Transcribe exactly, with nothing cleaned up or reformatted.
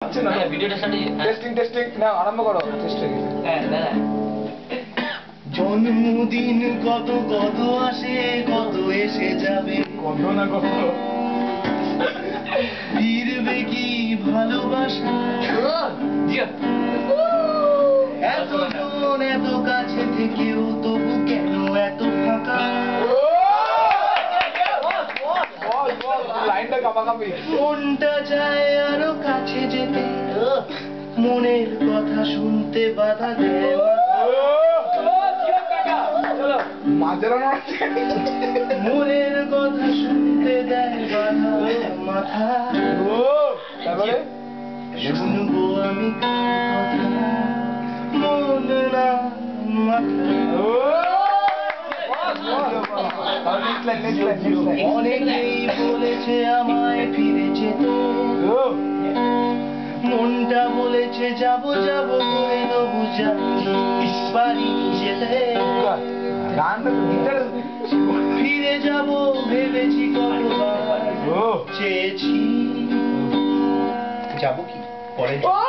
হচ্ছে না ভিডিওটা স্টার্ট টেস্টিং টেস্টিং না আরম্ভ করো টেস্টিং হ্যাঁ দাদা জন্মদিন কত কত আসে কত এসে যাবে কত না কত ফিরবে কি ভালোবাসা এত মন এত কাছে থেকেও তবু কেন এত ফাঁকা লাইনটা কাপাকাপি মনটা যায় আরো কাছে যেতে মনের কথা শুনতে বাধা দেয় মনের কথা শুনতে দেয় বাধা মাথা শুনবো আমি কথা মন না মাথা অনেকেই বলেছে আমায় ফিরে যেতে মনটা বলেছে যাব যাব করে তবু জানি বাড়ি যেতে ফিরে যাব ভেবেছি কতবার চেয়েছি যাব কি পরে